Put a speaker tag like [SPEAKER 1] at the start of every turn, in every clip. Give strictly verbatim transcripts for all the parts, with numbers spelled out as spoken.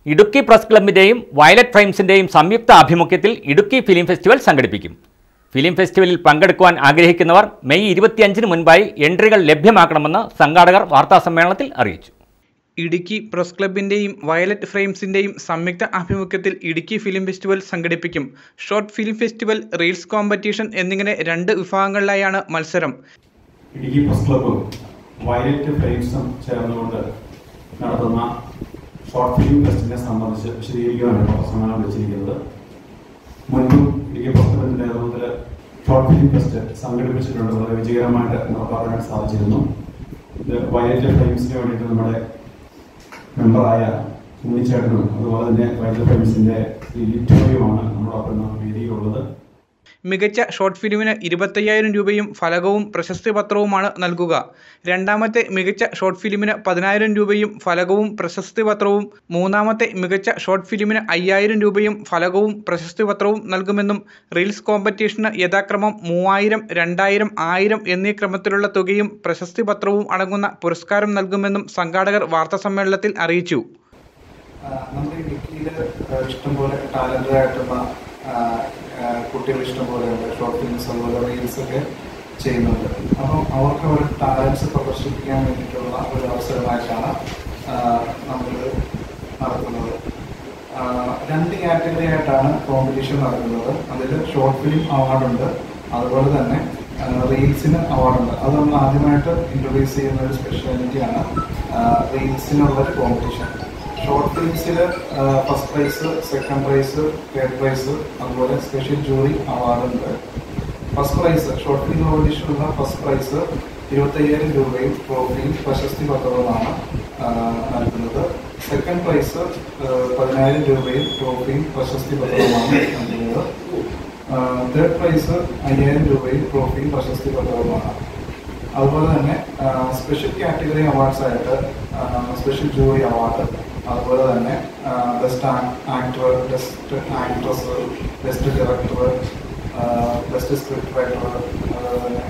[SPEAKER 1] Idukki press ക്ലബിൻ്റെയും violet ഫ്രെയിംസിൻ്റെയും സംയുക്ത ആഭിമുഖ്യത്തിൽ ഇടുക്കി ഫിലിം ഫെസ്റ്റിവൽ സംഘടിപ്പിക്കും. ഫിലിം ഫെസ്റ്റിവലിൽ പങ്കെടുക്കുവാൻ ആഗ്രഹിക്കുന്നവർ മെയ് ഇരുപത്തിയഞ്ചിന് മുൻപായി എൻട്രികൾ ലഭ്യമാക്കണമെന്ന് സംഘാടകർ വാർത്താസമ്മേളനത്തിൽ അറിയിച്ചു.
[SPEAKER 2] ഇടുക്കി പ്രസ് ക്ലബിൻ്റെയും വയലറ്റ് ഫ്രെയിംസിൻ്റെയും സംയുക്ത ആഭിമുഖ്യത്തിൽ ഇടുക്കി ഫിലിം ഫെസ്റ്റിവൽ സംഘടിപ്പിക്കും. Short film festival, reels competition എന്നിങ്ങനെ രണ്ട് വിഭാഗങ്ങളിലായാണ് മത്സരം.
[SPEAKER 3] ഇടുക്കി പ്രസ് ക്ലബും വയലറ്റ് ഫ്രെയിംസും ചേർന്നുകൊണ്ട് നടത്തുന്ന ഷോർട്ട് ഫിലിം ഫെസ്റ്റിനെ സംബന്ധിച്ച് വിശദീകരിക്കുകയാണ് പ്രസംഗം വിളിച്ചിരിക്കുന്നത്. മുൻപും ഇടുക്കി പ്രസ് ക്ലബിൻ്റെ നേതൃത്വത്തിൽ ഷോർട്ട് ഫിലിം ഫെസ്റ്റ് സംഘടിപ്പിച്ചിട്ടുണ്ട്. വളരെ വിജയകരമായിട്ട് നടപ്പാക്കാൻ സാധിച്ചിരുന്നു. ഇത് വയലറ്റ് ഫ്രെയിംസിന് വേണ്ടിയിട്ട് നമ്മുടെ മെമ്പറായ ഉണ്ണിച്ചേട്ടനും അതുപോലെ തന്നെ വയലറ്റ് ഫ്രെയിംസിൻ്റെ ലിറ്റോറിയുമാണ് നമ്മളോടൊപ്പം വേദിയിലുള്ളത്.
[SPEAKER 2] മികച്ച ഷോർട്ട് ഫിലിമിന് ഇരുപത്തയ്യായിരം രൂപയും ഫലകവും പ്രശസ്തി പത്രവുമാണ് നൽകുക. രണ്ടാമത്തെ മികച്ച ഷോർട്ട് ഫിലിമിന് പതിനായിരം രൂപയും ഫലകവും പ്രശസ്തി പത്രവും, മൂന്നാമത്തെ മികച്ച ഷോർട്ട് ഫിലിമിന് അയ്യായിരം രൂപയും ഫലകവും പ്രശസ്തി പത്രവും നൽകുമെന്നും റീൽസ് കോമ്പറ്റീഷന് യഥാക്രമം മൂവായിരം, രണ്ടായിരം, ആയിരം എന്നീ ക്രമത്തിലുള്ള തുകയും പ്രശസ്തി പത്രവും അടങ്ങുന്ന പുരസ്കാരം നൽകുമെന്നും സംഘാടകർ വാർത്താസമ്മേളനത്തിൽ അറിയിച്ചു.
[SPEAKER 4] നമ്മുടെ ഇടുക്കിയിൽ ഇഷ്ടംപോലെ ടാലന്റഡ് ആയിട്ടുള്ള കുട്ടികൾ ഇഷ്ടംപോലെ ഉണ്ട്. ഷോർട്ട് ഫിലിംസ് അതുപോലെ റീൽസൊക്കെ ചെയ്യുന്നുണ്ട്. അപ്പം അവർക്ക് അവരുടെ ടാലൻസ് പ്രദർശിപ്പിക്കാൻ വേണ്ടിയിട്ടുള്ള ഒരു അവസരമായിട്ടാണ് നമ്മൾ നടത്തുന്നത്. രണ്ട് കാറ്റഗറി ആയിട്ടാണ് കോമ്പറ്റീഷൻ നടക്കുന്നത്. അതിൽ ഷോർട്ട് ഫിലിം അവാർഡുണ്ട്, അതുപോലെ തന്നെ റീൽസിന് അവാർഡുണ്ട്. അത് നമ്മൾ ആദ്യമായിട്ട് ഇൻട്രൊഡ്യൂസ് ചെയ്യുന്ന ഒരു സ്പെഷ്യാലിറ്റിയാണ് റീൽസിനുള്ളൊരു കോമ്പറ്റീഷൻ. ഷോർട്ട് ഫിലിംസിൽ first prize, second prize, third prize, അതുപോലെ സ്പെഷ്യൽ ജൂറി അവാർഡുണ്ട്. ഫസ്റ്റ് പ്രൈസ് ഷോർട്ട് ഫിലിം കോമ്പറ്റീഷനുള്ള ഫസ്റ്റ് പ്രൈസ് ഇരുപത്തയ്യായിരം രൂപയും ട്രോഫിയും പ്രശസ്തി പത്രവുമാണ് നൽകുന്നത്. സെക്കൻഡ് പ്രൈസ് പതിനായിരം രൂപയും ട്രോഫിയും പ്രശസ്തി പത്രവുമാണ് നൽകുന്നത്. തേർഡ് പ്രൈസ് അയ്യായിരം രൂപയും ട്രോഫിയും പ്രശസ്തി പത്രവുമാണ്. അതുപോലെ തന്നെ സ്പെഷ്യൽ കാറ്റഗറി അവാർഡ്സ് ആയിട്ട് സ്പെഷ്യൽ ജൂറി അവാർഡ്, അതുപോലെ തന്നെ best actor, best actress, best director, best script writer, അതുപോലെ തന്നെ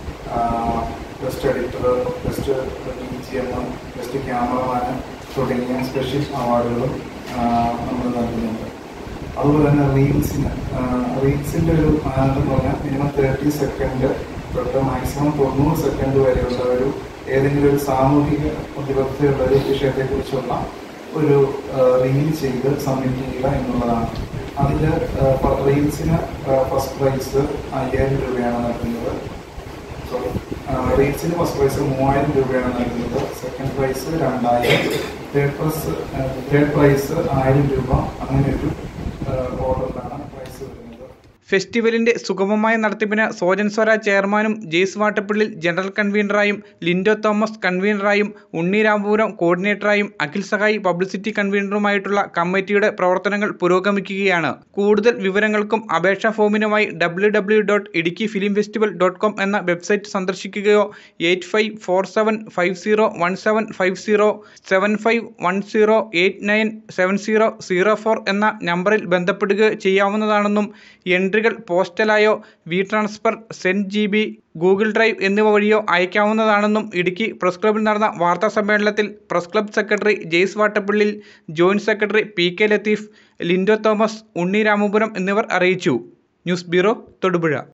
[SPEAKER 4] best editor, best B G M, best cameraman തുടങ്ങിയ സ്പെഷ്യൽ അവാർഡുകളും നമ്മൾ നൽകുന്നുണ്ട്. അതുപോലെ തന്നെ റീൽസിന് റീൽസിൻ്റെ ഒരു മാനദണ്ഡം എന്ന് പറഞ്ഞാൽ മിനിമം തേർട്ടി സെക്കൻഡ് തൊട്ട് മാക്സിമം തൊണ്ണൂറ് സെക്കൻഡ് വരെയുള്ള ഒരു ഏതെങ്കിലും ഒരു സാമൂഹിക പ്രതിബദ്ധതയുള്ള ഒരു വിഷയത്തെക്കുറിച്ചുള്ള ഒരു റീൽ ചെയ്ത് സബ്മിറ്റ് ചെയ്യുക എന്നുള്ളതാണ്. അതിൽ റീൽസിന് ഫസ്റ്റ് പ്രൈസ് അയ്യായിരം രൂപയാണ് നൽകുന്നത്. സോറി റീൽസിന് ഫസ്റ്റ് പ്രൈസ് മൂവായിരം രൂപയാണ് നൽകുന്നത്. സെക്കൻഡ് പ്രൈസ് രണ്ടായിരം, തേർഡ് പ്രൈസ് തേർഡ് പ്രൈസ് ആയിരം രൂപ. അങ്ങനെ ഒരു ഓർഡറിലാണ് പ്രൈസ് വരുന്നത്.
[SPEAKER 2] ഫെസ്റ്റിവലിന്റെ സുഗമമായ നടത്തിപ്പിന് സോജൻ സ്വരാജ് ചെയർമാനും ജെയ്സ് വാട്ടപ്പിള്ളിൽ ജനറൽ കൺവീനറായും ലിൻഡോ തോമസ് കൺവീനറായും ഉണ്ണി രാമപുരം കോർഡിനേറ്ററായും അഖിൽ സഹായി പബ്ലിസിറ്റി കൺവീനറുമായിട്ടുള്ള കമ്മിറ്റിയുടെ പ്രവർത്തനങ്ങൾ പുരോഗമിക്കുകയാണ്. കൂടുതൽ വിവരങ്ങൾക്കും അപേക്ഷാ ഫോമിനുമായി W W dot Idukki film festival dot com എന്ന വെബ്സൈറ്റ് സന്ദർശിക്കുകയോ eight five four seven five zero one seven five zero seven five one zero eight nine seven zero zero four എന്ന നമ്പറിൽ ബന്ധപ്പെടുകയോ ചെയ്യാവുന്നതാണെന്നും എൻട്രികൾ പോസ്റ്റലായോ WeTransfer, sent G B, Google drive എന്നിവ വഴിയോ അയക്കാവുന്നതാണെന്നും ഇടുക്കി പ്രസ് ക്ലബിൽ നടന്ന വാർത്താ സമ്മേളനത്തിൽ press club secretary Jays Vattappillil, joint secretary P K Latheef, Lindo Thomas, Unni Ramapuram എന്നിവർ അറിയിച്ചു. News bureau, Thodupuzha.